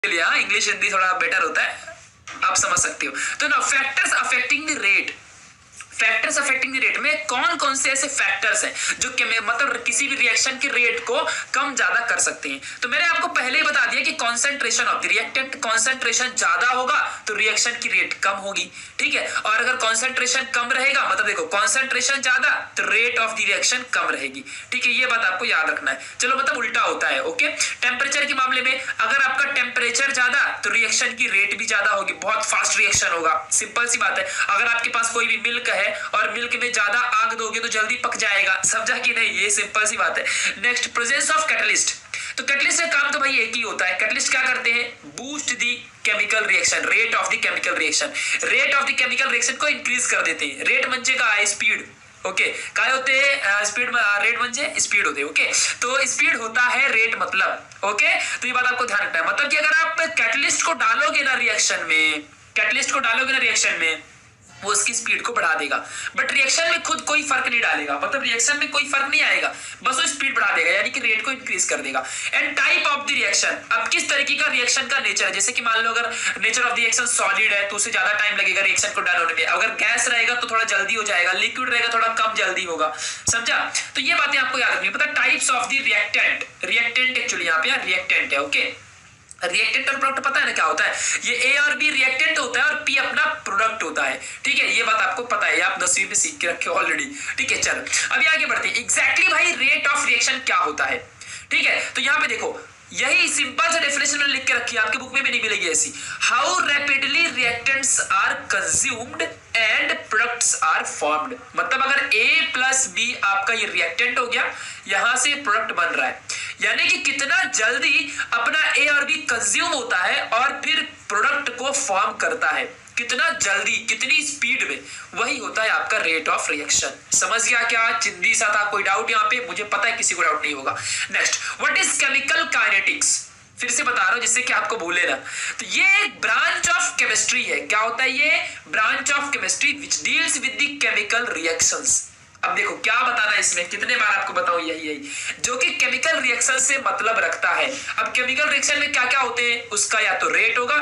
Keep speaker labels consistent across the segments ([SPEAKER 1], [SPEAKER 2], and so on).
[SPEAKER 1] लिए हाँ, इंग्लिश हिंदी थोड़ा बेटर होता है, आप समझ सकते हो। तो ना factors affecting the rate, factors affecting the rate में कौन कौन से ऐसे फैक्टर्स हैं जो मतलब किसी भी रिएक्शन के रेट को कम ज्यादा कर सकते हैं। तो मैंने आपको पहले ही बता दिया कि concentration of the reactant, concentration ज्यादा होगा तो रिएक्शन की रेट कम होगी, ठीक है। और अगर कॉन्सेंट्रेशन कम रहेगा, मतलब देखो कॉन्सेंट्रेशन ज्यादा तो रेट ऑफ द रिएक्शन कम रहेगी, ठीक है। ये बात आपको याद रखना है। चलो मतलब उल्टा होता है, ओके। टेम्परेचर के मामले में अगर आपका टेम्परेचर ज्यादा तो रिएक्शन की रेट भी ज्यादा होगी, बहुत फास्ट रिएक्शन होगा, सिंपल सी बात है। अगर आपके पास कोई भी मिल्क है और मिल्क में ज्यादा आग दोगे तो जल्दी पक जाएगा, समझा कि नहीं, ये सिंपल सी बात है। Next, presence of catalyst. तो कैटलिस्ट का काम तो भाई एक ही होता है। कैटलिस्ट क्या करते हैं, boost the chemical reaction, rate of the chemical reaction, rate of the chemical reaction को इंक्रीज कर देते हैं। रेट म्हणजे का है स्पीड, ओके। काय होते हैं स्पीड, रेट म्हणजे स्पीड होते हैं, ओके। तो स्पीड होता है रेट, मतलब ओके। तो ये बात आपको ध्यान रखना है, मतलब कि अगर आप कैटलिस्ट को डालोगे ना रिएक्शन में, कैटलिस्ट को डालोगे ना रिएक्शन में, वो उसकी स्पीड को बढ़ा देगा, बट रिएक्शन में खुद कोई फर्क नहीं डालेगा, मतलब रिएक्शन में कोई फर्क नहीं आएगा, बस वो स्पीड बढ़ा देगा, यानी कि रेट को इंक्रीज कर देगा। And type of the reaction, अब किस तरीके का रिएक्शन का नेचर है, जैसे कि मान लो अगर nature of the reaction solid है तो उसे ज्यादा टाइम लगेगा रिएक्शन को डन होने में, अगर गैस रहेगा तो थोड़ा जल्दी हो जाएगा, लिक्विड रहेगा थोड़ा कम जल्दी होगा, समझा। तो ये बातें आपको याद रखनी है। पता types of the reactant, reactant actually यहाँ पे रिएक्टेंट है, ओके। रिएक्टेंट और प्रोडक्ट पता है ना क्या होता है, ये ए और बी रिएक्टेंट होता है और पी अपना प्रोडक्ट होता है, ठीक है। ये बात आपको पता है, आप 10वीं में सीख के रखे हो ऑलरेडी, ठीक है। चलो अभी आगे बढ़ते हैं। एग्जैक्टली भाई रेट ऑफ रिएक्शन क्या होता है, ठीक है। तो यहाँ पे देखो यही सिंपल सा डेफिनेशन में लिख के रखी है, आपके बुक में भी नहीं मिलेगी ऐसी। How rapidly reactants are consumed and products are formed, मतलब अगर ए प्लस बी आपका ये रिएक्टेंट हो गया, यहां से प्रोडक्ट बन रहा है, यानी कि कितना जल्दी अपना ए और बी कंज्यूम होता है और फिर प्रोडक्ट को फॉर्म करता है, कितना जल्दी, कितनी स्पीड में, वही होता है आपका रेट ऑफ रिएक्शन। समझ गया क्या, चिंदी सा था, कोई डाउट यहाँ पे, मुझे पता है किसी को डाउट नहीं होगा। Next, what is chemical kinetics, फिर से बता रहा हूं जिससे कि आपको भूले ना। तो ये एक ब्रांच ऑफ केमिस्ट्री है, क्या होता है ये, branch of chemistry which deals with the chemical reactions. अब देखो क्या बताना है इसमें, कितने बार आपको बताऊं, यही जो कि केमिकल रिएक्शन से मतलब रखता है। अब केमिकल रिएक्शन में क्या क्या होते हैं, उसका या तो रेट होगा,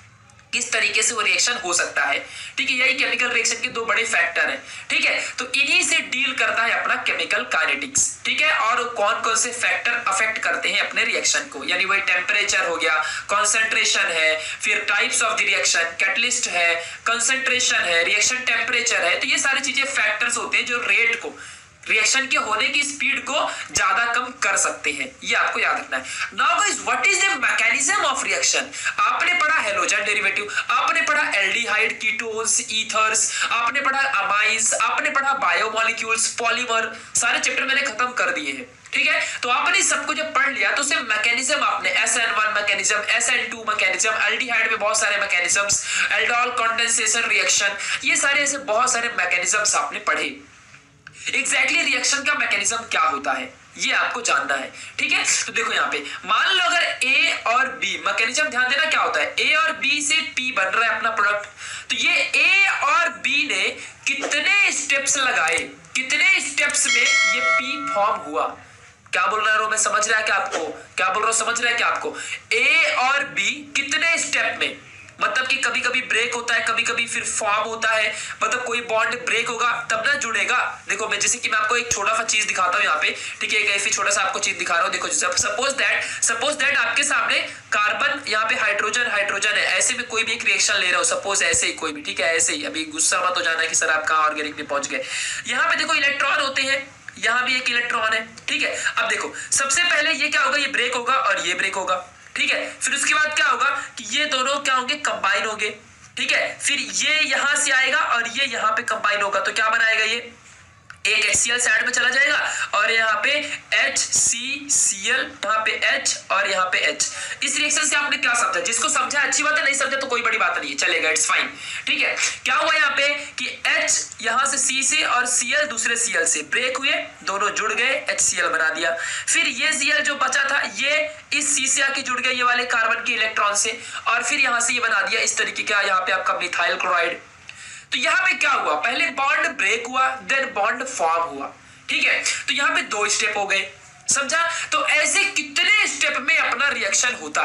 [SPEAKER 1] किस तरीके से वो रिएक्शन हो सकता है, ठीक है। यही केमिकल रिएक्शन के दो बड़े फैक्टर हैं, ठीक है। तो इन्हीं से डील करता है अपना केमिकल काइनेटिक्स, ठीक है। और कौन कौन से फैक्टर अफेक्ट करते हैं अपने रिएक्शन को, यानी वही टेम्परेचर हो गया, कॉन्सेंट्रेशन है, फिर types of the reaction, catalyst है, कंसंट्रेशन है, रिएक्शन टेम्परेचर है। तो ये सारी चीजें फैक्टर्स होते हैं जो रेट को, रिएक्शन के होने की स्पीड को ज्यादा कम कर सकते हैं, ये आपको याद रखना है। Now guys, what is the mechanism of reaction. आपने पढ़ा हैलोजन डेरिवेटिव, आपने पढ़ा एल्डिहाइड, कीटोन्स, ईथर्स, आपने पढ़ा अमाइंस, आपने पढ़ा बायोमोलिक्यूल्स, पॉलीमर, सारे चैप्टर मैंने खत्म कर दिए हैं, ठीक है। तो आपने सबको जब पढ़ लिया तो उसे मैकेनिज्म आपने SN1 mechanism, SN2 mechanism, aldehyde में बहुत सारे मैकेनिज्म्स, एल्डोल कंडेंसेशन रिएक्शन, ये सारे ऐसे बहुत सारे मैकेनिज्म्स आपने पढ़े। एग्जैक्टली रिएक्शन का मैकेनिज्म क्या होता है ये आपको जानना है, ठीक है। तो देखो यहाँ पे मान लो अगर ए और बी, मैकेनिज्म ध्यान देना क्या होता है, ए और बी से पी बन रहा है अपना प्रोडक्ट। तो ये ए और बी ने कितने स्टेप्स लगाए, कितने स्टेप्स में ये पी फॉर्म हुआ, क्या बोल रहा हूं मैं, समझ रहा है क्या आपको, क्या बोल रहा हूं समझ रहा है क्या आपको। ए और बी कितने स्टेप में, मतलब कि कभी कभी ब्रेक होता है, कभी कभी फिर फॉर्म होता है, मतलब कोई बॉन्ड ब्रेक होगा तब ना जुड़ेगा। देखो मैं जैसे कि मैं आपको एक छोटा सा चीज दिखाता हूँ यहाँ पे, ठीक है, एक छोटा सा आपको चीज दिखा रहा हूँ। देखो सपोज दैट आपके सामने कार्बन, यहाँ पे हाइड्रोजन है, ऐसे में कोई भी एक रिएक्शन ले रहा हो, सपोज ऐसे ही कोई भी, ठीक है, ऐसे ही। अभी गुस्सा मत हो जाना कि सर आप कहाँ ऑर्गेनिक में पहुंच गए। यहाँ पे देखो इलेक्ट्रॉन होते हैं, यहाँ भी एक इलेक्ट्रॉन है, ठीक है। अब देखो सबसे पहले ये क्या होगा, ये ब्रेक होगा और ये ब्रेक होगा, ठीक है। फिर उसके बाद क्या होगा कि ये दोनों क्या होंगे, कंबाइन होंगे, ठीक है। फिर ये यहां से आएगा और ये यहां पे कंबाइन होगा, तो क्या बनाएगा, ये एक HCl साइड में चला जाएगा और यहाँ पे HCCl, यहाँ पे H और यहाँ पे H। इस रिएक्शन से आपने क्या समझा, जिसको समझा अच्छी बात है, नहीं समझा तो कोई बड़ी बात नहीं है, चलेगा, इट्स फाइन, ठीक है। क्या हुआ यहाँ पे कि H यहाँ से C से और Cl दूसरे Cl से ब्रेक हुए, दोनों जुड़ गए, HCl बना दिया। फिर ये Cl जो बचा था ये इस C से आके जुड़ गया ये वाले कार्बन के इलेक्ट्रॉन से, और फिर यहाँ से ये बना दिया इस तरीके का यहाँ पे आपका मिथाइल क्लोराइड। तो यहाँ पे क्या हुआ, पहले बॉन्ड ब्रेक हुआ, देन बॉन्ड फॉर्म हुआ, ठीक है। तो यहाँ पे 2 स्टेप हो गए, समझा। तो ऐसे कितने स्टेप में अपना रिएक्शन होता है,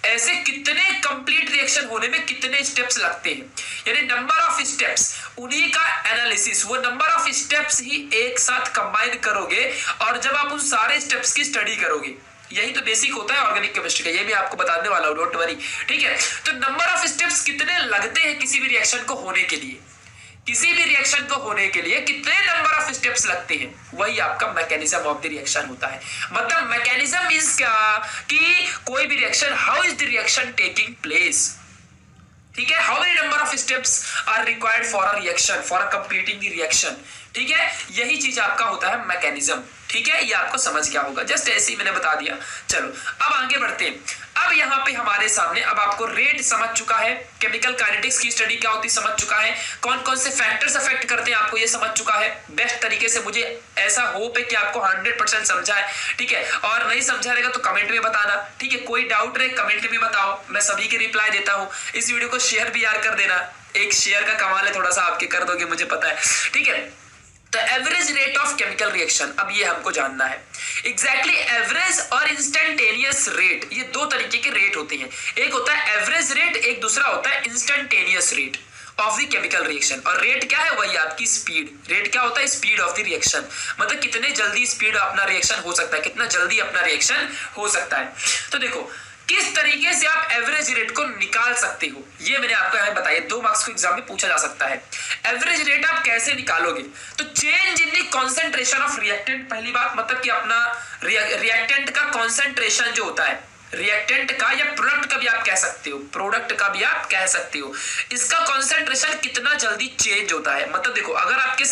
[SPEAKER 1] ऐसे कितने कंप्लीट रिएक्शन होने में कितने स्टेप्स लगते हैं, यानी नंबर ऑफ स्टेप्स, उन्हीं का एनालिसिस, वो नंबर ऑफ स्टेप्स ही एक साथ कंबाइन करोगे और जब आप उन सारे स्टेप्स की स्टडी करोगे, यही तो बेसिक होता है ऑर्गेनिक केमिस्ट्री का, ये मैं आपको बताने वाला हूं, डोंट वरी, ठीक है। तो नंबर ऑफ स्टेप्स कितने लगते हैं किसी भी रिएक्शन को होने के लिए, किसी भी रिएक्शन को होने के लिए कितने नंबर ऑफ स्टेप्स लगते हैं, वही आपका मैकेनिज्म ऑफ द रिएक्शन होता है। मतलब मैकेनिज्म मींस क्या, कि कोई भी reaction, how is the reaction taking place, ठीक है, how many number of steps are required for a reaction, for a completing the reaction, ठीक है, यही चीज आपका होता है मैकेनिज्म, ठीक है, ये आपको समझ क्या होगा, जस्ट ऐसे ही मैंने बता दिया। चलो अब आगे बढ़ते हैं। अब यहाँ पे हमारे सामने अब आपको रेट समझ चुका है, केमिकल काइनेटिक्स की स्टडी क्या होती समझ चुका है, कौन कौन से फैक्टर्स अफेक्ट करते हैं आपको ये समझ चुका है बेस्ट तरीके से। मुझे ऐसा होप है कि आपको 100% समझा है, ठीक है, और नहीं समझा रहेगा तो कमेंट में बताना, ठीक है, कोई डाउट रहे कमेंट में बताओ, मैं सभी के रिप्लाई देता हूँ। इस वीडियो को शेयर भी यार कर देना, एक शेयर का कमाल है, थोड़ा सा आपके कर दोगे मुझे पता है, ठीक है। तो average rate of chemical reaction, अब ये हमको जानना है एग्जैक्टली एवरेज और इंस्टेंटेनियस रेट, ये दो तरीके के रेट होते हैं, एक होता है एवरेज रेट, एक दूसरा होता है instantaneous rate of the chemical reaction. और रेट क्या है, वही आपकी स्पीड, रेट क्या होता है, स्पीड ऑफ द रिएक्शन, मतलब कितने जल्दी स्पीड अपना रिएक्शन हो सकता है, कितना जल्दी अपना रिएक्शन हो सकता है। तो देखो किस तरीके से आप एवरेज रेट को निकाल सकते हो, ये मैंने आपको यहाँ बताया, 2 मार्क्स को एग्जाम में पूछा जा सकता है। एवरेज रेट आप कैसे निकालोगे, तो change in the concentration of reactant, पहली बात मतलब कि अपना रिएक्टेंट का कॉन्सेंट्रेशन जो होता है, रिएक्टेंट का या प्रोडक्ट का भी आप कह सकते हो, प्रोडक्ट का भी आप कह सकते हो, इसका कॉन्सेंट्रेशन कितना जल्दी चेंज होता है। मतलब देखो अगर आपके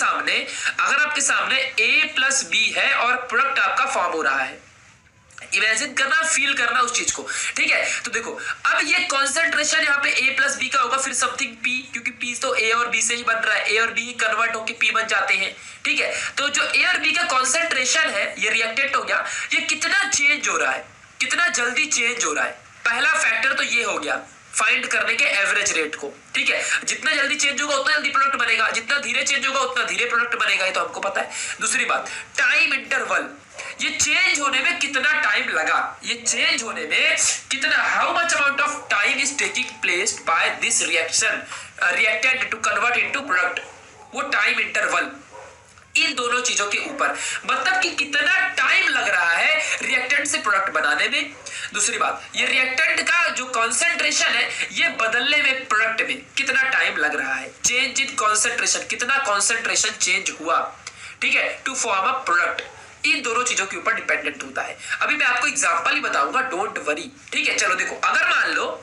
[SPEAKER 1] सामने A+B है और प्रोडक्ट आपका फॉर्म हो रहा है, इमेजिन करना, फील करना उस चीज को, ठीक है। तो देखो अब ये कॉन्सेंट्रेशन यहाँ पे A+B का होगा, फिर समथिंग P, क्योंकि P तो A और B से ही बन रहा है, A और B ही कन्वर्ट होके P बन जाते हैं, ठीक है। तो जो A और B का कॉन्सेंट्रेशन है, ये रिएक्टेंट हो गया, ये कितना चेंज हो रहा है, कितना जल्दी चेंज हो रहा है, पहला फैक्टर तो ये हो गया फाइंड करने के एवरेज रेट को, ठीक है। जितना जल्दी चेंज होगा उतना जल्दी प्रोडक्ट बनेगा, जितना धीरे चेंज होगा उतना धीरे प्रोडक्ट बनेगा, ये तो हमको पता है। दूसरी बात टाइम इंटरवल, ये चेंज होने में कितना टाइम लगा, ये चेंज होने में कितना, how much amount of time is taking place by this reaction reactant to convert into product, वो टाइम इंटरवल, इन दोनों चीजों के ऊपर, मतलब कि कितना टाइम लग रहा है रिएक्टेंट से प्रोडक्ट बनाने में। दूसरी बात ये रिएक्टेंट का जो कॉन्सेंट्रेशन है ये बदलने में प्रोडक्ट में कितना टाइम लग रहा है, चेंज इन कॉन्सेंट्रेशन, कितना कॉन्सेंट्रेशन चेंज हुआ, ठीक है, टू फॉर्म अ प्रोडक्ट, इन दोनों चीजों के ऊपर डिपेंडेंट होता है। अभी मैं आपको एग्जांपल ही बताऊंगा, डोंट वरी, ठीक है। चलो देखो अगर मान लो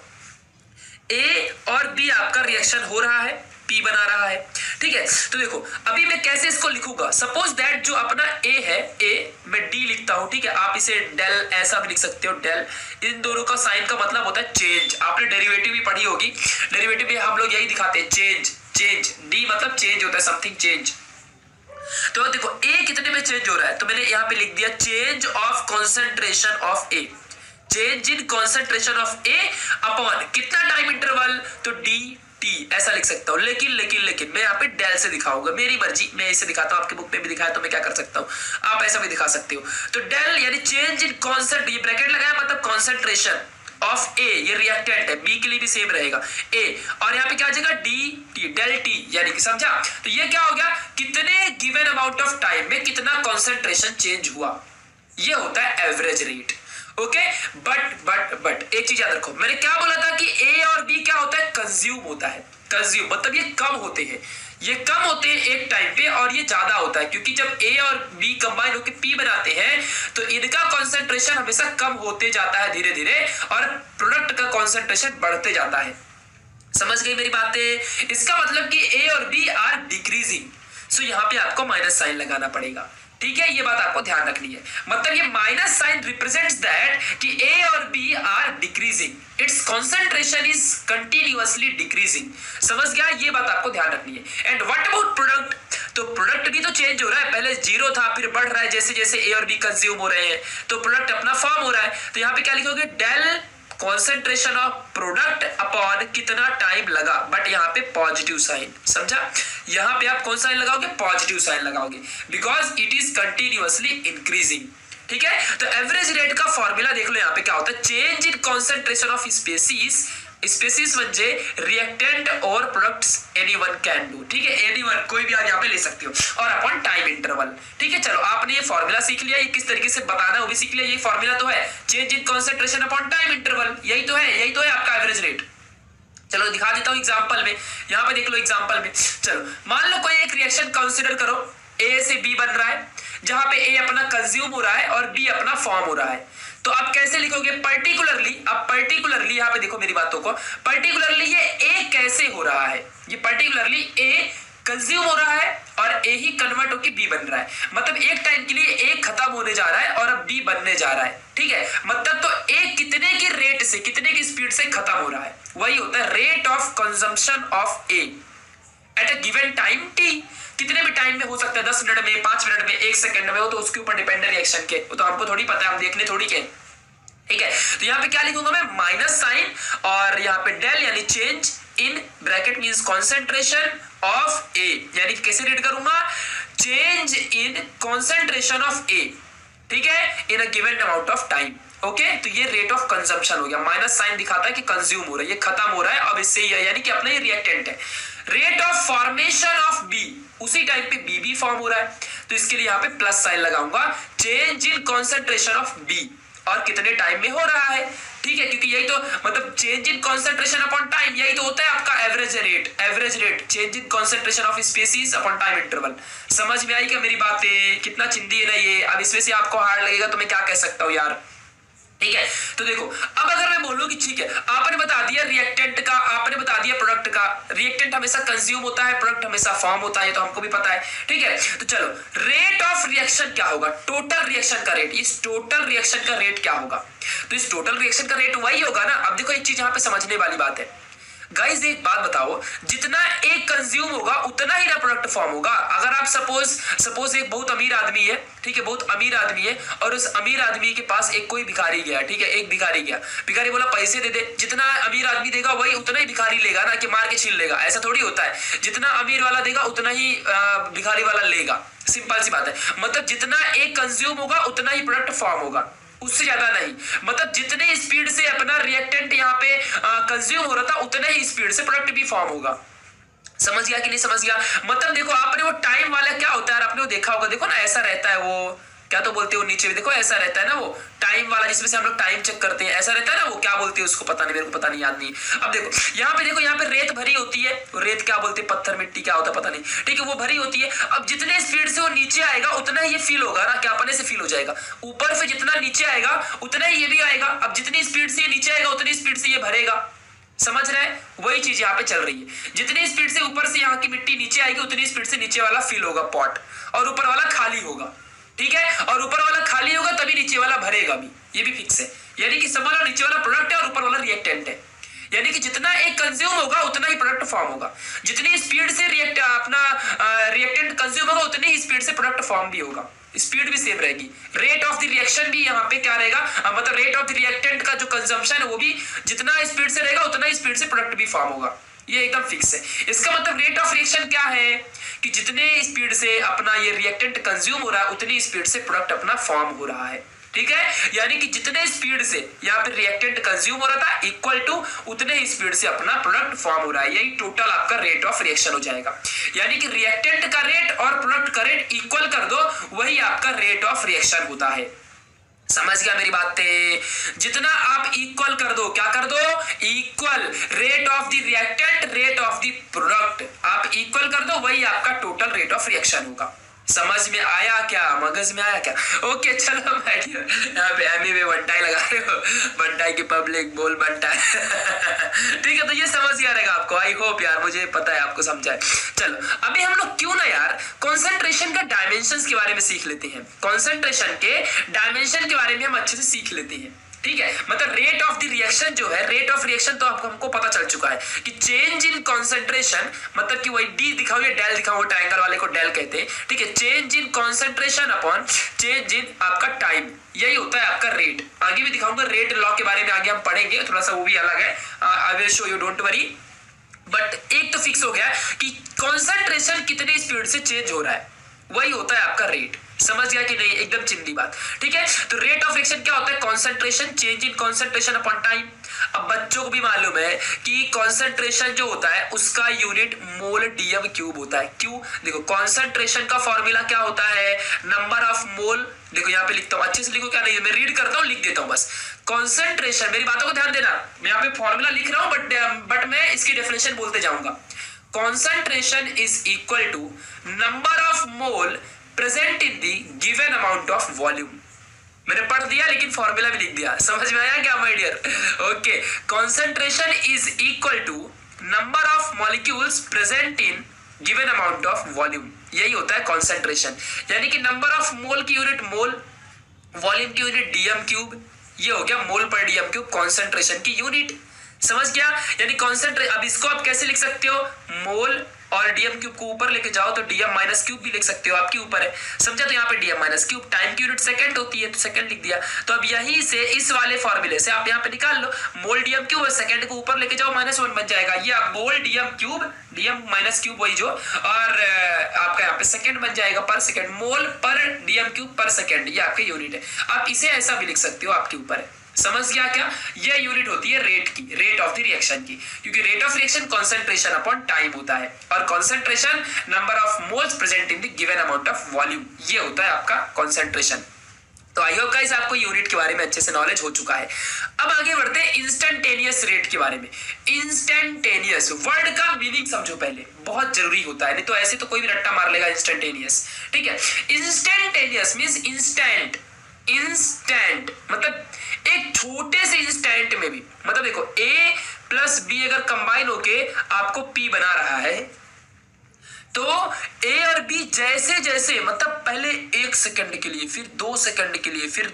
[SPEAKER 1] A और B आपका रिएक्शन हो रहा है, P बना रहा है, ठीक है। तो देखो अभी मैं कैसे इसको लिखूंगा, सपोज दैट जो अपना A है, A मैं D लिखता हूं, ठीक है, आप इसे डेल ऐसा भी लिख सकते हो, डेल, इन दोनों का साइन का मतलब होता है चेंज, आपने डेरिवेटिव भी पढ़ी होगी, डेरिवेटिव में हम लोग यही दिखाते हैं, चेंज, चेंज, D मतलब चेंज होता है, समथिंग चेंज। तो देखो A कितने में चेंज हो रहा है, तो मैंने यहाँ पे लिख दिया change of concentration of A, change in concentration of A upon कितना टाइम इंटरवल, तो dt ऐसा लिख सकता हूं, लेकिन मैं यहाँ पे डेल से दिखाऊंगा, मेरी मर्जी, मैं इसे दिखाता हूं, आपके बुक में भी दिखाया तो मैं क्या कर सकता हूं, आप ऐसा भी दिखा सकते हो। तो डेल यानी चेंज इन कॉन्सेंट्रेशन, ये ब्रैकेट लगाया मतलब कॉन्सेंट्रेशन ऑफ A, ये रिएक्टेंट है, B के लिए भी सेम रहेगा A, और यहाँ पे क्या आ जाएगा dt, डेल T, यानी कि समझा। तो ये क्या हो गया, कितने गिवन अमाउंट ऑफ टाइम में कितना कॉन्सेंट्रेशन चेंज हुआ, ये होता है एवरेज रेट, ओके। बट एक चीज याद रखो, मैंने क्या बोला था कि A और B क्या होता है, कंज्यूम होता है, कंज्यूम मतलब ये कम होते हैं, ये कम होते हैं एक टाइम पे और ये ज्यादा होता है, क्योंकि जब A और B कंबाइन होकर P बनाते हैं तो इनका कॉन्सेंट्रेशन हमेशा कम होते जाता है धीरे धीरे, और प्रोडक्ट का कॉन्सेंट्रेशन बढ़ते जाता है। समझ गई मेरी बातें, इसका मतलब कि A और B आर डिक्रीजिंग, सो यहाँ पे आपको माइनस साइन लगाना पड़ेगा, ठीक है, ये बात आपको ध्यान रखनी है। मतलब ये माइनस साइन रिप्रेजेंट्स दैट कि A और B are decreasing, its concentration is continuously decreasing, समझ गया, ये बात आपको ध्यान रखनी है। एंड व्हाट अबाउट प्रोडक्ट, तो प्रोडक्ट भी तो चेंज हो रहा है, पहले 0 था फिर बढ़ रहा है, जैसे जैसे A और B कंज्यूम हो रहे हैं तो प्रोडक्ट अपना फॉर्म हो रहा है। तो यहाँ पे क्या लिखोगे, del concentration of product upon कितना टाइम लगा, बट यहाँ पे पॉजिटिव साइन, समझा, यहाँ पे आप कौन साइन लगाओगे, पॉजिटिव साइन लगाओगे, because it is continuously increasing, ठीक है। तो एवरेज रेट का फॉर्मूला देख लो यहाँ पे क्या होता है, change in concentration of species म्हणजे रिएक्टेंट और प्रोडक्ट्स एनीवन कैन डू, ठीक है, एनीवन कोई भी आप यहाँ पे ले सकते हो, और अपॉन टाइम इंटरवल, ठीक है। चलो आपने ये फॉर्मूला सीख लिया, ये किस तरीके से बताना है वो भी सीख लिया, ये फॉर्मूला तो है change in concentration upon time interval, यही तो है आपका एवरेज रेट। चलो दिखा देता हूं एग्जांपल में, यहाँ पे देख लो एग्जांपल में। चलो मान लो कोई एक रिएक्शन कंसीडर करो, ए से बी बन रहा है, जहां पे ए अपना कंज्यूम हो रहा है और बी अपना फॉर्म हो रहा है। तो आप कैसे लिखोगे, पर्टिकुलरली यहाँ पे देखो मेरी बातों को, पर्टिकुलरली ये ए कैसे हो रहा है, ये पर्टिकुलरली ए कंज्यूम हो रहा है और ए ही कन्वर्ट होकर बी बन रहा है, मतलब एक टाइम के लिए ए खत्म होने जा रहा है और अब बी बनने जा रहा है, ठीक है। मतलब तो ए कितने की रेट से, कितने की स्पीड से खत्म हो रहा है, वही होता है rate of consumption of A at a given time T. कितने भी टाइम में हो सकता है, 10 मिनट में, 5 मिनट में, 1 सेकंड में, वो तो उसके ऊपर डिपेंड है रिएक्शन के, वो तो हमको थोड़ी पता है, हम देखने थोड़ी के, ठीक है। तो यहाँ पे क्या लिखूंगा मैं, माइनस साइन और यहाँ पे डेल यानी change in bracket means concentration of A, यानी कैसे रीड करूंगा, change in concentration of A, ठीक है, in a given amount of time. Okay, तो ये रेट ऑफ कंजम्पशन हो गया, माइनस साइन दिखाता है कि कंज्यूम हो रहा है, ये खत्म हो रहा है, अब इससे यानी कि अपना ये रिएक्टेंट है। Rate of formation of B, उसी टाइम पे बी भी फॉर्म हो रहा है, तो इसके लिए यहाँ पे प्लस साइन लगाऊंगा, change in concentration of B, और कितने टाइम में हो रहा है, ठीक है, क्योंकि यही तो मतलब change in concentration upon time, यही तो होता है आपका average rate change in concentration of species upon time interval. समझ में आई क्या मेरी बातें, कितना चिंदी है ना ये। अब इसमें से आपको हार्ड लगेगा तो मैं क्या कह सकता हूँ यार, ठीक है। तो देखो अब अगर मैं बोलूं कि ठीक है, आपने बता दिया रिएक्टेंट का, आपने बता दिया प्रोडक्ट का, रिएक्टेंट हमेशा कंज्यूम होता है, प्रोडक्ट हमेशा फॉर्म होता है, तो हमको भी पता है, ठीक है। तो चलो रेट ऑफ रिएक्शन क्या होगा, टोटल रिएक्शन का रेट, इस टोटल रिएक्शन का रेट क्या होगा, तो इस टोटल रिएक्शन का रेट वही होगा ना। अब देखो एक चीज यहाँ पे समझने वाली बात है गाइस, एक बात बताओ, जितना एक कंज्यूम होगा उतना ही ना प्रोडक्ट फॉर्म होगा। अगर आप सपोज एक बहुत अमीर आदमी है, ठीक है, बहुत अमीर आदमी है, और उस अमीर आदमी के पास एक कोई भिखारी गया, ठीक है, एक भिखारी गया, भिखारी बोला पैसे दे दे, जितना अमीर आदमी देगा वही उतना ही भिखारी लेगा ना, कि मार के छीन लेगा, ऐसा थोड़ी होता है, जितना अमीर वाला देगा उतना ही भिखारी वाला लेगा, सिंपल सी बात है। मतलब जितना एक कंज्यूम होगा उतना ही प्रोडक्ट फॉर्म होगा, उससे ज्यादा नहीं। मतलब जितने स्पीड से अपना रिएक्टेंट यहाँ पे कंज्यूम हो रहा था उतने ही स्पीड से प्रोडक्ट भी फॉर्म होगा। समझ गया कि नहीं समझ गया। मतलब देखो आपने वो टाइम वाला क्या होता है, आपने वो देखा होगा, देखो ना ऐसा रहता है, वो क्या तो बोलते हो नीचे भी देखो ऐसा रहता है ना, वो टाइम वाला जिसमें से हम लोग टाइम चेक करते हैं, ऐसा रहता है ना, वो क्या बोलते हैं उसको, पता नहीं, मेरे को पता नहीं, याद नहीं। अब देखो यहाँ पे रेत भरी होती है, रेत क्या बोलते हैं, पत्थर मिट्टी क्या होता है पता नहीं, ठीक है, वो भरी होती है। अब जितने स्पीड से वो नीचे आएगा उतना ही ये फील होगा ना, क्या अपने से फील हो जाएगा, ऊपर से जितना नीचे आएगा उतना ही ये भी आएगा। अब जितनी स्पीड से ये नीचे आएगा उतनी स्पीड से ये भरेगा, समझ रहे हैं, वही चीज यहाँ पे चल रही है। जितनी स्पीड से ऊपर से यहाँ की मिट्टी नीचे आएगी उतनी स्पीड से नीचे वाला फील होगा पॉट, और ऊपर वाला खाली होगा, ठीक है, और ऊपर वाला खाली होगा तभी नीचे वाला भरेगा भी, ये भी फिक्स है। यानी कि समझ लो नीचे वाला प्रोडक्ट है और ऊपर वाला रिएक्टेंट है, यानी कि जितना एक कंज्यूम होगा उतना ही प्रोडक्ट फॉर्म होगा, जितनी स्पीड से रिएक्टेंट कंज्यूम होगा उतनी ही स्पीड से प्रोडक्ट फॉर्म भी होगा, स्पीड भी सेम रहेगी। रेट ऑफ द रिएक्शन भी यहाँ पे क्या रहेगा, मतलब रेट ऑफ द रिएक्टेंट का जो कंजम्पशन है वो भी जितना स्पीड से रहेगा उतना ही स्पीड से प्रोडक्ट भी फॉर्म होगा, ये एकदम फिक्स है। इसका मतलब रेट ऑफ रिएक्शन क्या है कि जितने स्पीड से अपना ये रिएक्टेंट कंज्यूम हो रहा है उतनी स्पीड से प्रोडक्ट अपना फॉर्म हो रहा है, ठीक है। यानी कि जितने स्पीड से यहाँ पे रिएक्टेंट कंज्यूम हो रहा था इक्वल टू उतने ही स्पीड से अपना प्रोडक्ट फॉर्म हो रहा है, यही टोटल आपका रेट ऑफ रिएक्शन हो जाएगा। यानी कि रिएक्टेंट का रेट और प्रोडक्ट का रेट इक्वल कर दो, वही आपका रेट ऑफ रिएक्शन होता है। समझ गया मेरी बातें, जितना आप इक्वल कर दो, क्या कर दो, equal rate of the reactant rate of the product, आप इक्वल कर दो, वही आपका टोटल रेट ऑफ रिएक्शन होगा। समझ में आया क्या, मगज में आया क्या। ओके चलो बैठिए, यहाँ पे एमी में बंटाई लगा रहे हो, बंटाई की पब्लिक बोल बंटाई ठीक है, तो ये समझ गया रहेगा आपको, आई होप यार, मुझे पता है आपको समझा है। चलो अभी हम लोग क्यों ना यार कॉन्सेंट्रेशन का डायमेंशंस के बारे में सीख लेते हैं, कॉन्सेंट्रेशन के डायमेंशन के बारे में हम अच्छे से सीख लेते हैं, ठीक है। मतलब रेट ऑफ द रिएक्शन जो है, रेट ऑफ रिएक्शन तो हमको पता चल चुका है कि चेंज इन कॉन्सेंट्रेशन, मतलब कि वही डी दिखाओ या डेल दिखाओ, ट्रायंगल वाले को डेल कहते हैं, ठीक है। Change in concentration upon change in आपका टाइम, यही होता है आपका रेट। आगे भी दिखाऊंगा रेट लॉ के बारे में, आगे हम पढ़ेंगे, थोड़ा सा वो भी अलग है, I will show you, don't worry. But एक तो फिक्स हो गया कि कॉन्सेंट्रेशन कितनी स्पीड से चेंज हो रहा है, वही होता है आपका रेट। समझ गया कि नहीं? एकदम चिंदी बात। ठीक है, तो रेट ऑफ रिएक्शन क्या होता है? Concentration, change in concentration upon time. अब बच्चों को भी मालूम है कि कॉन्सेंट्रेशन जो होता है उसका यूनिट मोल डीएम क्यूब होता है। क्यों? देखो कॉन्सेंट्रेशन का फॉर्मूला क्या होता है? Number of mole. देखो यहाँ पे लिखता हूँ, अच्छे से लिखो, क्या नहीं मैं रीड करता हूँ, लिख देता हूँ बस। कॉन्सेंट्रेशन, मेरी बातों को ध्यान देना, मैं यहाँ पे फॉर्मूला लिख रहा हूँ बट मैं इसकी डेफिनेशन बोलते जाऊंगा। Concentration is equal to number of mole present in the given amount of volume. मैंने पढ़ दिया लेकिन फॉर्मूला भी लिख दिया, समझ में आया क्या my dear? Okay, concentration is equal to number of molecules present in given amount of volume. यही होता है कॉन्सेंट्रेशन, यानी कि नंबर ऑफ मोल की यूनिट मोल, वॉल्यूम की यूनिट डीएम क्यूब। ये हो गया mole per dm cube concentration की यूनिट। समझ गया? यानी कॉन्सेंट्रेट, अब इसको आप कैसे लिख सकते हो? मोल और डीएम क्यूब को ऊपर लेके जाओ तो डीएम माइनस क्यूब भी लिख सकते हो, आपके ऊपर है। समझा? तो यहाँ पे डीएम माइनस क्यूब, टाइम की यूनिट सेकंड होती है तो सेकंड लिख दिया। तो अब यहीं से इस वाले फॉर्मूले से आप यहाँ पे निकाल लो, मोल डीएम क्यूब और सेकंड को ऊपर लेके जाओ -1 बन जाएगा। ये आप mole dm cube, dm minus cube वही जो, और आपका यहाँ पे सेकंड बन जाएगा पर सेकंड, मोल पर डीएम क्यूब पर सेकंड, ये आपके यूनिट है। आप इसे ऐसा भी लिख सकते हो, आपके ऊपर है। समझ गया क्या? ये यूनिट होती है रेट की, रेट ऑफ द रिएक्शन की, क्योंकि rate of reaction concentration upon time होता है और concentration number of moles present in the given amount of volume, ये होता है आपका कॉन्सेंट्रेशन। तो आई होप गाइस आपको यूनिट के बारे में अच्छे से नॉलेज हो चुका है। अब आगे बढ़ते हैं इंस्टेंटेनियस रेट के बारे में। इंस्टेंटेनियस वर्ड का मीनिंग समझो पहले, बहुत जरूरी होता है, नहीं तो ऐसे तो कोई भी रट्टा मार लेगा इंस्टेंटेनियस। ठीक है, इंस्टेंटेनियस मींस इंस्टेंट। इंस्टेंट मतलब एक छोटे से इंस्टेंट में भी, मतलब देखो A प्लस B अगर कंबाइन होके आपको P बना रहा है तो A और B जैसे जैसे, मतलब पहले 1 सेकंड के लिए, फिर 2 सेकंड के लिए, फिर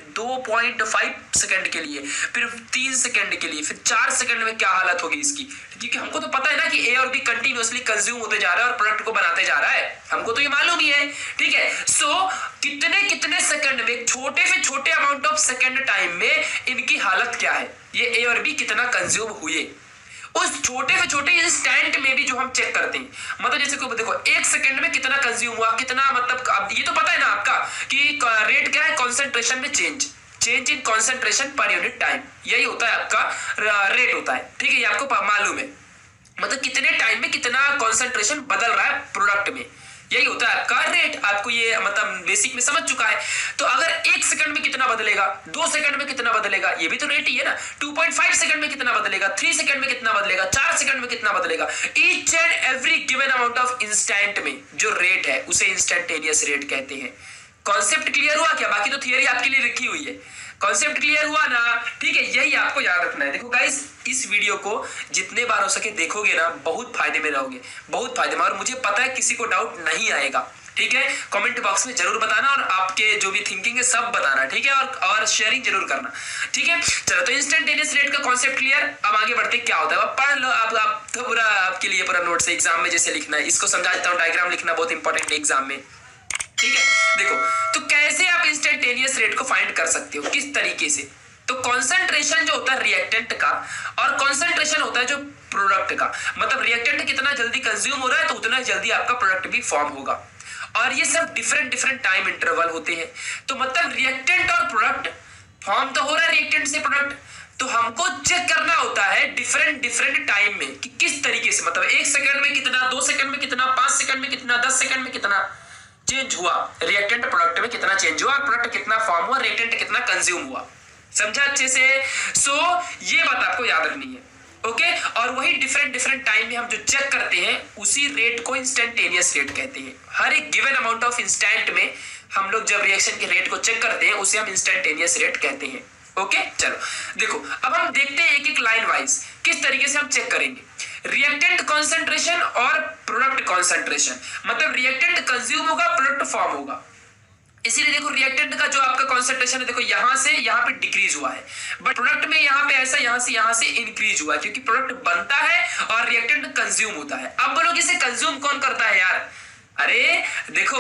[SPEAKER 1] 2.5 सेकंड के लिए, फिर 3 सेकंड के लिए, फिर 4 सेकंड में क्या हालत होगी इसकी, क्योंकि हमको तो पता है ना कि A और B कंटिन्यूअसली कंज्यूम होते जा रहा है और प्रोडक्ट को बनाते जा रहा है, हमको तो ये मालूम ही है। ठीक है, सो कितने कितने सेकंड में, छोटे से छोटे अमाउंट ऑफ सेकंड टाइम में इनकी हालत क्या है, ये A और B कितना कंज्यूम हुए, उस छोटे से छोटे इंस्टेंट में भी जो हम चेक करते हैं। मतलब जैसे को देखो 1 सेकंड में कितना कंज्यूम हुआ, कितना, मतलब अब ये तो पता है ना आपका कि रेट क्या है, कॉन्सेंट्रेशन में change, change in concentration per unit time, यही होता है आपका रेट होता है। ठीक है, ये आपको मालूम है, मतलब कितने टाइम में कितना कॉन्सेंट्रेशन बदल रहा है प्रोडक्ट में, यही होता है आपका रेट। आपको ये मतलब बेसिक में समझ चुका है। तो अगर 1 सेकंड में कितना बदलेगा, 2 सेकंड में कितना बदलेगा, ये भी तो रेट ही है ना। 2.5 सेकंड में कितना बदलेगा, 3 सेकंड में कितना बदलेगा, 4 सेकंड में कितना बदलेगा, each and every given amount of instant में जो रेट है उसे इंस्टेंटेनियस रेट कहते हैं। कॉन्सेप्ट क्लियर हुआ क्या? बाकी तो थियरी आपके लिए लिखी हुई है, कॉन्सेप्ट क्लियर हुआ ना? ठीक है, यही आपको याद रखना है। देखो गाइस, इस वीडियो को जितने बार हो सके देखोगे ना, बहुत फायदे में रहोगे, बहुत फायदे में, और मुझे पता है किसी को डाउट नहीं आएगा। ठीक है, कमेंट बॉक्स में जरूर बताना और आपके जो भी थिंकिंग है सब बताना। ठीक है, और शेयरिंग जरूर करना। ठीक है, चलो तो इंस्टेंटेनियस रेट का कॉन्सेप्ट क्लियर। अब आगे बढ़ते क्या होता है, अब पढ़ लो आप तो पूरा, आपके लिए पूरा नोट्स एग्जाम में जैसे लिखना है, इसको समझा देता हूँ। डायग्राम लिखना बहुत इंपॉर्टेंट है एग्जाम में। ठीक है, देखो तो कैसे आप इंस्टेंटेनियस रेट को फाइंड कर सकते हो, किस तरीके से। तो कॉन्सेंट्रेशन जो होता है रिएक्टेंट का और कॉन्सेंट्रेशन होता है जो प्रोडक्ट का, मतलब रिएक्टेंट कितना जल्दी कंज्यूम हो रहा है तो उतना जल्दी आपका प्रोडक्ट भी फॉर्म होगा, और ये सब डिफरेंट टाइम इंटरवल होते हैं। तो मतलब रिएक्टेंट और प्रोडक्ट फॉर्म तो हो रहा है रिएक्टेंट से प्रोडक्ट, तो हमको चेक करना होता है डिफरेंट टाइम में कि किस तरीके से, मतलब 1 सेकंड में कितना, 2 सेकंड में कितना, 5 सेकंड में कितना, 10 सेकंड में कितना चेंज हुआ, रिएक्टेंट प्रोडक्ट में कितना चेंज हुआ, प्रोडक्ट कितना फॉर्म हुआ, रिएक्टेंट कितना कंज्यूम हुआ। समझा अच्छे से? सो ये बात आपको याद रखनी है। ओके, और वही डिफरेंट टाइम में हम जो चेक करते हैं उसी रेट को इंस्टेंटेनियस रेट कहते हैं। हर एक गिवन अमाउंट ऑफ इंस्टेंट में हम लोग जब रिएक्शन के रेट को चेक करते हैं उसे हम इंस्टेंटेनियस रेट कहते हैं। ओके, चलो देखो अब हम देखते हैं एक एक लाइन वाइज किस तरीके से हम चेक करेंगे। रिएक्टेंट कॉन्सेंट्रेशन और प्रोडक्ट कॉन्सेंट्रेशन, मतलब रिएक्टेंट कंज्यूम होगा, प्रोडक्ट फॉर्म होगा। इसीलिए देखो रिएक्टेंट का जो आपका कॉन्सेंट्रेशन है, देखो यहां से यहां पे डिक्रीज हुआ है, बट प्रोडक्ट में यहां पे ऐसा यहां से इंक्रीज हुआ है, क्योंकि प्रोडक्ट बनता है और रिएक्टेंट कंज्यूम होता है। अब बोलोगे इसे कंज्यूम कौन करता है यार? अरे देखो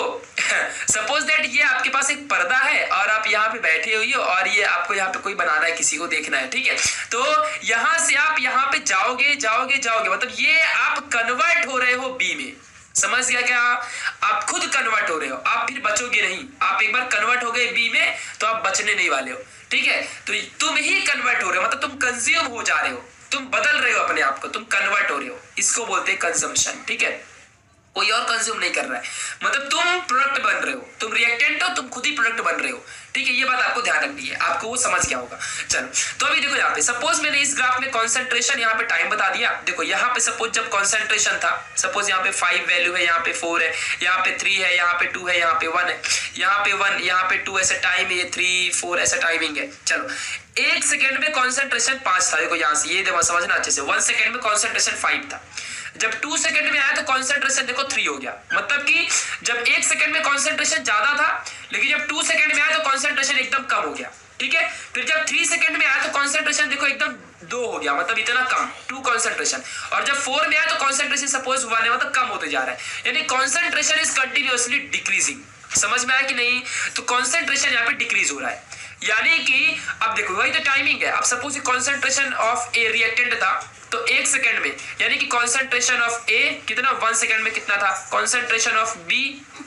[SPEAKER 1] सपोज दैट ये आपके पास एक पर्दा है और आप यहाँ पे बैठे हुई हो और ये आपको यहाँ पे कोई बनाना है, किसी को देखना है। ठीक है, तो यहां से आप यहाँ पे जाओगे, मतलब ये आप कन्वर्ट हो रहे हो बी में। समझ गया क्या? आप खुद कन्वर्ट हो रहे हो, आप फिर बचोगे नहीं। आप एक बार कन्वर्ट हो गए बी में तो आप बचने नहीं वाले हो, ठीक है। तो तुम ही कन्वर्ट हो रहे हो, मतलब तुम कंज्यूम हो जा रहे हो, तुम बदल रहे हो अपने आप को, तुम कन्वर्ट हो रहे हो, इसको बोलते हैं कंजम्पशन, ठीक है। कोई और कंज्यूम नहीं कर रहा है, मतलब तुम प्रोडक्ट बन रहे हो, तुम रिएक्टेंट हो, तुम खुद ही प्रोडक्ट बन रहे हो, ठीक है। ये बात आपको ध्यान रखनी है, आपको वो समझ गया होगा। चलो तो अभी देखो यहाँ पे सपोज मैंने इस ग्राफ में कॉन्सेंट्रेशन, यहाँ पे टाइम बता दिया। देखो यहाँ पे सपोज जब कॉन्सेंट्रेशन था, सपोज यहाँ पे 5 वैल्यू है, यहाँ पे 4 है, यहाँ पे 3 है, यहाँ पे 2 है, यहाँ पे 1 है, यहाँ पे 1, यहाँ पे 2 ऐसा टाइम है, 3 4 ऐसा टाइमिंग है। चलो 1 सेकेंड में कॉन्सेंट्रेशन 5 था, देखो यहाँ से ये देखो समझना अच्छे से। 1 सेकेंड में कॉन्सेंट्रेशन 5 था, जब 2 सेकंड में आया तो कॉन्सेंट्रेशन देखो 3 हो गया। मतलब कि जब 1 सेकंड में कॉन्सेंट्रेशन ज्यादा था, लेकिन जब 2 सेकंड में आया तो कॉन्सेंट्रेशन एकदम कम हो गया, ठीक है। फिर जब 3 सेकंड में आया तो कॉन्सेंट्रेशन देखो एकदम 2 हो गया, मतलब इतना कम 2 कॉन्सेंट्रेशन। और जब 4 में आया तो कॉन्सेंट्रेशन सपोज 1 है, मतलब कम होते जा रहा है, यानी कॉन्सेंट्रेशन इज कंटिन्यूअसली डिक्रीजिंग। समझ में आया कि नहीं? तो कॉन्सेंट्रेशन यहाँ पे डिक्रीज हो रहा है, यानी कि अब देखो वही तो टाइमिंग है। अब suppose concentration of A reactant था तो 1 सेकंड में, यानी कि कॉन्सेंट्रेशन ऑफ ए कितना 1 सेकंड में कितना था, कॉन्सेंट्रेशन ऑफ बी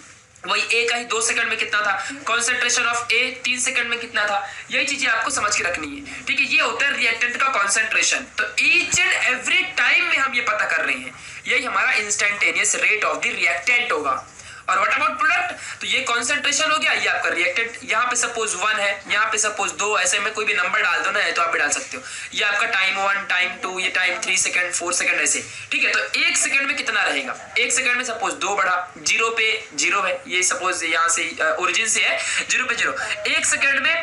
[SPEAKER 1] वही ए का ही 2 सेकंड में कितना था, कॉन्सेंट्रेशन ऑफ ए 3 सेकंड में कितना था। यही चीजें आपको समझ के रखनी है, ठीक है। ये होता है रिएक्टेंट का कॉन्सेंट्रेशन। तो ईच एंड एवरी टाइम में हम ये पता कर रहे हैं, यही हमारा instantaneous rate of the reactant होगा। और व्हाट अबाउट प्रोडक्ट, तो ये कॉन्सेंट्रेशन हो गया, ये आपका रिएक्टेंट। यहाँ पे सपोज 1 है, यहाँ पे सपोज 2, ऐसे में कोई भी नंबर डाल दो ना, है तो आप भी डाल सकते हो। ये आपका टाइम 1, टाइम 2, ये टाइम 3 सेकंड, 4 सेकंड ऐसे, ठीक है। तो 1 सेकंड में कितना रहेगा, 1 सेकंड में सपोज 2 बढ़ा, 0 पे 0 है, ये सपोज यहाँ से ओरिजिन से है 0 पे 0। 1 सेकंड में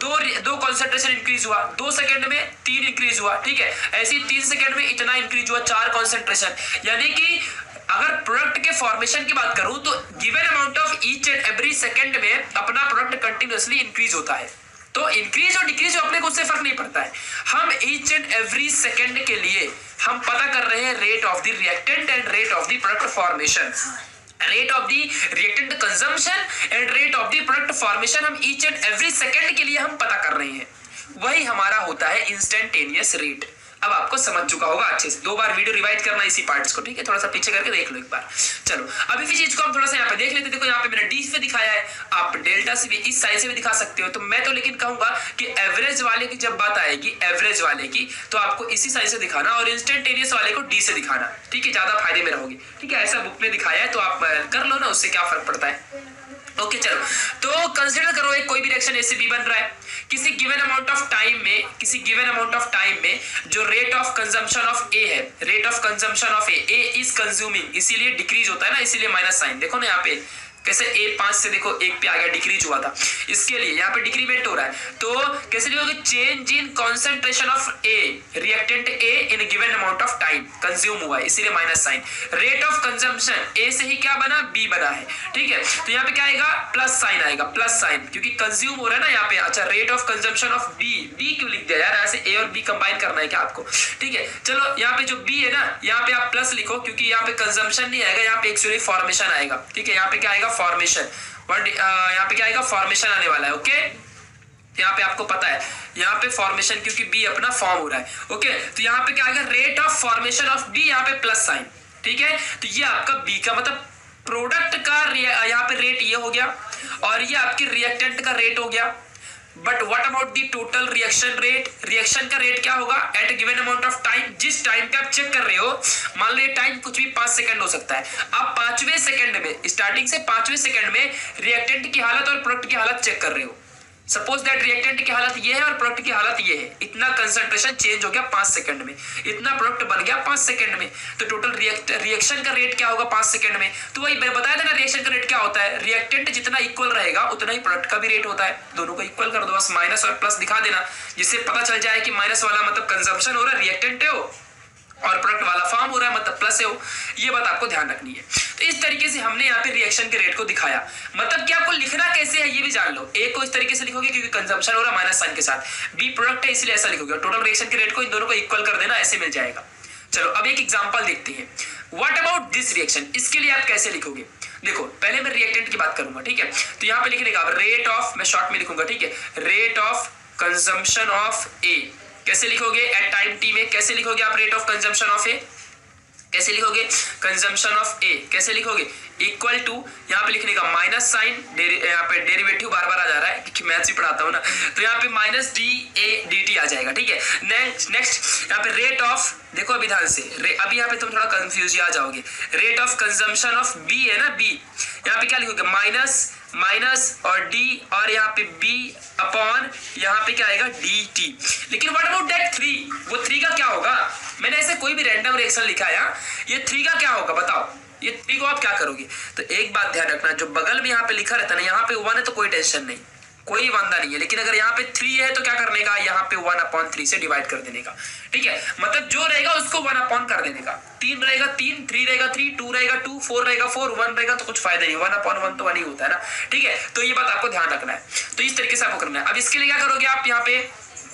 [SPEAKER 1] दो कॉन्सेंट्रेशन इंक्रीज हुआ, 2 सेकंड में 3 इंक्रीज हुआ, ठीक है। ऐसे ही 3 सेकंड में इतना इंक्रीज हुआ, 4 कॉन्सेंट्रेशन। यानी कि अगर प्रोडक्ट के फॉर्मेशन की बात करूं तो given amount of each and every second में अपना प्रोडक्ट कंटिन्यूअसली इंक्रीज होता है। तो इंक्रीज और डिक्रीज अपने को उससे फर्क नहीं पड़ता है। हम ईच एंड एवरी सेकंड के लिए हम पता कर रहे हैं rate of the reactant and rate of the product formation, rate of the reactant consumption and rate of the product formation हम ईच एंड एवरी सेकंड के लिए हम पता कर रहे हैं। वही हमारा होता है इंस्टेंटेनियस रेट। अब आपको समझ चुका होगा अच्छे से, 2 बार वीडियो रिवाइज करना इसी पार्ट्स को, ठीक है। थोड़ा सा पीछे करके देख लो एक बार। चलो अभी भी चीज को हम थोड़ा सा यहाँ पे देख लेते। देखो यहाँ पे मैंने डी से दिखाया है, आप डेल्टा से भी इस साइड से भी दिखा सकते हो। तो मैं तो लेकिन कहूंगा कि एवरेज वाले की जब बात आएगी, एवरेज वाले की, तो आपको इसी साइड से दिखाना और इंस्टेंटेनियस वाले को डी से दिखाना, ठीक है। ज्यादा फायदे में रहोगे, ठीक है। ऐसा बुक में दिखाया है तो आप कर लो ना, उससे क्या फर्क पड़ता है। ओके चलो, तो कंसीडर करो एक कोई भी रिएक्शन ऐसे बी बन रहा है किसी गिवन अमाउंट ऑफ टाइम में, किसी गिवन अमाउंट ऑफ टाइम में जो rate of consumption of A है, rate of consumption of A is consuming, इसीलिए डिक्रीज होता है ना, इसीलिए माइनस साइन। देखो ना यहाँ पे कैसे ए 5 से देखो 1 पे आ गया, डिक्रीज हुआ था, इसके लिए यहाँ पे डिक्रीमेंट हो रहा है। तो कैसे लिखोगे, change in concentration of A, reactant A in given amount of time consume हुआ है, इसीलिए minus sign. Rate of consumption A से ही क्या बना, बी बना है, ठीक है। तो यहाँ पे क्या आएगा, प्लस साइन आएगा, प्लस साइन, क्योंकि कंज्यूम हो रहा है ना यहाँ पे। अच्छा, rate of consumption of B, B क्यों लिख दिया यार, ऐसे ए और बी कंबाइन करना है क्या आपको, ठीक है। चलो यहाँ पे जो बी है ना, यहाँ पे आप प्लस लिखो, क्योंकि यहाँ पे कंजम्पशन नहीं आएगा, यहाँ पे एक्चुअली फॉर्मेशन आएगा, ठीक है। यहाँ पे क्या आएगा, फॉर्मेशन, यहाँ पे क्या आएगा, फॉर्मेशन आने वाला है, ओके। यहाँ पे आपको पता है यहाँ पे फॉर्मेशन, क्योंकि बी अपना फॉर्म हो रहा है, ओके। तो यहाँ पे क्या आएगा, rate of formation of B, यहाँ पे प्लस साइन, ठीक है। तो ये आपका बी का मतलब प्रोडक्ट का यहाँ पे रेट ये हो गया, और ये आपके रिएक्टेंट का रेट हो गया। But what about the total reaction rate, reaction का रेट क्या होगा at given amount of time, जिस टाइम पे आप चेक कर रहे हो। मान लो टाइम कुछ भी 5 सेकंड हो सकता है, आप 5वें सेकंड में, स्टार्टिंग से 5वें सेकंड में रिएक्टेंट की हालत और प्रोडक्ट की हालत चेक कर रहे हो। सपोज दैट रिएक्टेंट की हालत ये है और प्रोडक्ट की हालत ये है, इतना कंसंट्रेशन चेंज हो गया 5 सेकंड में, इतना प्रोडक्ट बन गया 5 सेकंड में। तो टोटल रिएक्शन का रेट क्या होगा 5 सेकंड में। तो वही मैं बताया था ना, रिएक्शन का रेट क्या होता है, रिएक्टेंट जितना इक्वल रहेगा उतना ही प्रोडक्ट का भी रेट होता है। दोनों को इक्वल कर दो, बस माइनस और प्लस दिखा देना, जिससे पता चल जाए कि माइनस वाला मतलब कंजम्पशन हो रहा है, रिएक्टेंट हो, और प्रोडक्ट वाला फॉर्म हो रहा है मतलब प्लस है हो। ये बात आपको ध्यान रखनी है। तो इस तरीके से हमने यहाँ पे रिएक्शन के रेट को दिखाया। मतलब कि आपको लिखना कैसे है ये भी जान लो। ए को इस तरीके से लिखोगे क्योंकि कंजम्पशन हो रहा है माइनस साइन के साथ, बी प्रोडक्ट है इसलिए ऐसा लिखोगे, टोटल रिएक्शन के रेट को इन दोनों को इक्वल कर देना, ऐसे मिल जाएगा। चलो अब एक एग्जांपल देखते हैं, व्हाट अबाउट दिस रिएक्शन, इसके लिए आप कैसे लिखोगे। देखो पहले मैं रिएक्टेंट की बात करूंगा, ठीक है। तो यहाँ पे लिखने का रेट ऑफ, मैं शॉर्ट में लिखूंगा, ठीक है, rate of consumption of A. कैसे लिखोगे एट टाइम टी में, कैसे लिखोगे आप rate of consumption of A, कैसे लिखोगे, कंजम्पशन ऑफ ए कैसे लिखोगे, इक्वल टू यहाँ पे लिखने का माइनस साइन, यहाँ पे डेरिवेटिव बार बार आ जा रहा है क्योंकि मैथ्स ही पढ़ाता हूँ ना, तो यहाँ पे minus D A D T आ जाएगा। ठीक है, नेक्स्ट यहाँ पे रेट ऑफ, देखो अभी ध्यान से, अभी यहाँ पे तुम थोड़ा कंफ्यूज आ जाओगे, rate of consumption of B है ना, बी यहाँ पे क्या लिखोगे, माइनस माइनस और डी और यहाँ पे बी अपॉन यहाँ पे क्या आएगा डी टी। लेकिन व्हाट अबाउट दैट 3, वो 3 का क्या होगा, मैंने ऐसे कोई भी रैंडम रिएक्शन लिखा है, ये 3 का क्या होगा बताओ, ये 3 को आप क्या करोगे। तो एक बात ध्यान रखना, जो बगल में यहाँ पे लिखा रहता है ना, यहाँ पे 1 है तो कोई टेंशन नहीं, कोई वांदा नहीं है, लेकिन अगर यहाँ पे 3 है तो क्या करने का, यहाँ पे 1/3 से डिवाइड कर देने का। ठीक है, मतलब जो रहेगा उसको 1 कर देने का, 3 रहेगा 3, 3 रहेगा 3, 2 रहेगा 2, 4 रहेगा 4, 1 रहेगा तो कुछ फायदा नहीं, 1/1 तो 1 ही होता है ना। ठीक है, तो ये बात आपको ध्यान रखना है, तो इस तरीके से आपको करना है। अब इसके लिए क्या करोगे आप, यहाँ पे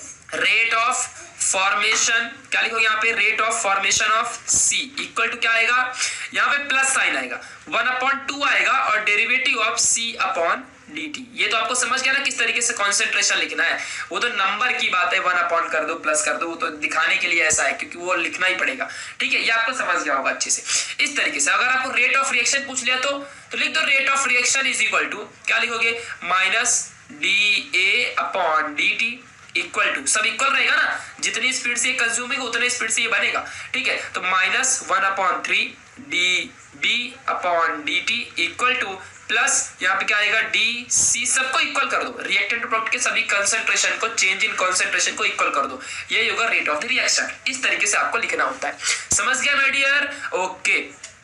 [SPEAKER 1] रेट ऑफ फॉर्मेशन क्या लिखोगे, यहाँ पे rate of formation of C equal to क्या आएगा, यहाँ पे प्लस साइन आएगा, 1/2 आएगा और derivative of C upon dt। ये तो आपको समझ गया ना किस तरीके से कंसंट्रेशन लिखना है, वो तो नंबर की बात है, 1 कर दो प्लस कर दो, वो तो दिखाने के लिए ऐसा है क्योंकि वो लिखना ही पड़ेगा। ठीक है, ये आपको समझ गया होगा अच्छे से। इस तरीके से अगर आपको रेट ऑफ रिएक्शन पूछ लिया तो लिख दो rate of reaction is equal to क्या लिखोगे, minus D A upon D T equal to, सब इक्वल रहेगा ना, जितनी स्पीड से कंज्यूम होगा उतनी स्पीड से ये बनेगा। ठीक है, तो minus 1/3 D B upon D T equal to plus यहाँ पे क्या आएगा डी सी, सबको इक्वल कर दो, रिएक्टेंट प्रोडक्ट के सभी कंसंट्रेशन को, चेंज इन कंसंट्रेशन को इक्वल कर दो, यही होगा रेट ऑफ द रिएक्शन। इस तरीके से आपको लिखना होता है, समझ गया माय डियर। ओके,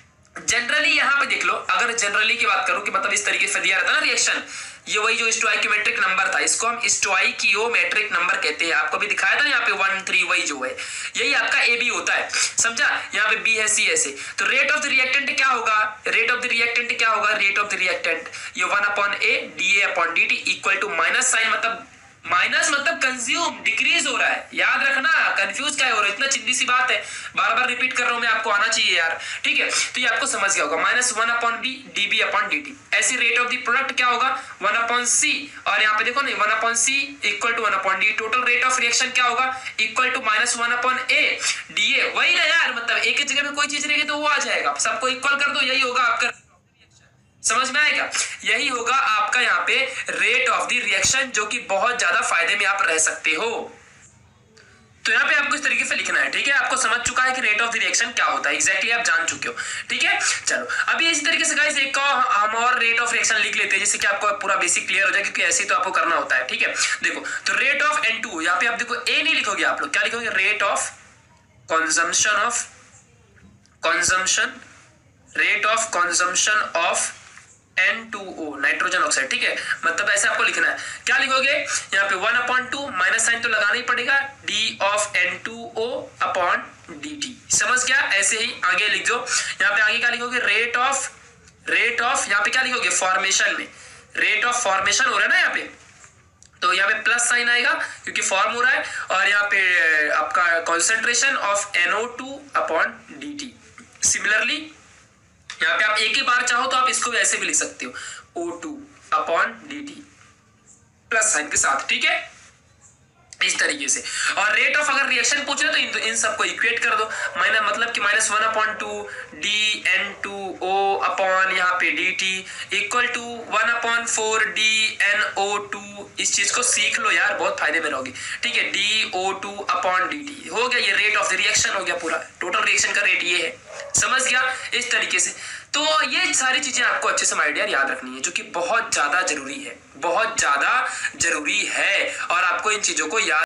[SPEAKER 1] जनरली यहाँ पे देख लो, अगर जनरली की बात करूं कि मतलब इस तरीके से दिया रहता है ना रिएक्शन, ये वही जो स्टोइकियोमेट्रिक नंबर था, इसको हम स्टोइकियोमेट्रिक नंबर कहते हैं, आपको भी दिखाया था ना यहाँ पे 1 3, वही जो है यही आपका ए बी होता है, समझा, यहाँ पे बी है सी ऐसे। तो रेट ऑफ द रिएक्टेंट क्या होगा, रेट ऑफ द रिएक्टेंट क्या होगा, रेट ऑफ द रिएक्टेंट ये 1/a D A upon D T equal to minus sign, minus मतलब कंज्यूम डिक्रीज हो रहा है, याद रखना, कंफ्यूज क्या हो रहा है, इतना चिंदी सी बात है, बार बार रिपीट कर रहा हूं मैं, आपको आना चाहिए यार। ठीक है, तो ये आपको समझ गया होगा, minus 1/b D B upon D T. ऐसी रेट ऑफ द प्रोडक्ट क्या होगा 1/c, और यहाँ पे देखो ना 1/c equal to 1/d, total rate of reaction क्या होगा equal to minus 1/a D A, वही ना यार, मतलब एक ही जगह में कोई चीज रहेगी तो वो आ जाएगा, सबको इक्वल कर दो, यही होगा आपका, समझ में आएगा, यही होगा आपका यहाँ पे रेट ऑफ द रिएक्शन, जो कि बहुत ज्यादा फायदे में आप रह सकते हो। तो यहाँ पे आपको इस तरीके से लिखना है। ठीक है, आपको समझ चुका है कि रेट ऑफ द रिएक्शन क्या होता है, एग्जैक्टली आप जान चुके हो। ठीक है, चलो अभी इस तरीके से गाइस एक हम और रेट ऑफ रिएक्शन लिख लेते हैं, जिससे कि आपको पूरा बेसिक क्लियर हो जाए, क्योंकि ऐसे ही तो आपको करना होता है। ठीक है, देखो तो रेट ऑफ N2, यहाँ पे आप देखो ए नहीं लिखोगे, आप लोग क्या लिखोगे, rate of consumption of N2O nitrogen oxide. ठीक है, मतलब ऐसे आपको लिखना है, क्या लिखोगे यहाँ पे 1/2 माइनस साइन तो लगाना ही पड़ेगा, D of N2O upon dt, समझ गया। ऐसे ही आगे लिख दो, यहाँ पे आगे क्या लिखोगे, रेट ऑफ यहाँ पे क्या लिखोगे, फॉर्मेशन में रेट ऑफ फॉर्मेशन हो रहा है ना यहाँ पे, तो यहाँ पे प्लस साइन आएगा क्योंकि फॉर्म हो रहा है, और यहाँ पे आपका concentration of NO2 upon dt। Similarly यहाँ पे आप एक ही बार चाहो तो आप इसको भी ऐसे भी लिख सकते हो, O2 upon dt plus sign के साथ। ठीक है, इस तरीके से। और रेट ऑफ अगर रिएक्शन पूछे तो इन सबको इक्वेट कर दो, माइनस मतलब कि माइनस 1/2 डी N2O अपॉन यहाँ पे dt equal to 1/4 D NO2। इस चीज को सीख लो यार, बहुत फायदे में रहोगे। ठीक है, DO2 अपॉन dt हो गया, ये रेट ऑफ द रिएक्शन हो गया, पूरा टोटल रिएक्शन का रेट ये है, समझ गया। इस तरीके से तो ये सारी चीजें आपको अच्छे से माय डियर याद रखनी है, जो कि बहुत ज्यादा जरूरी है, बहुत ज्यादा जरूरी है, और आपको इन चीजों को याद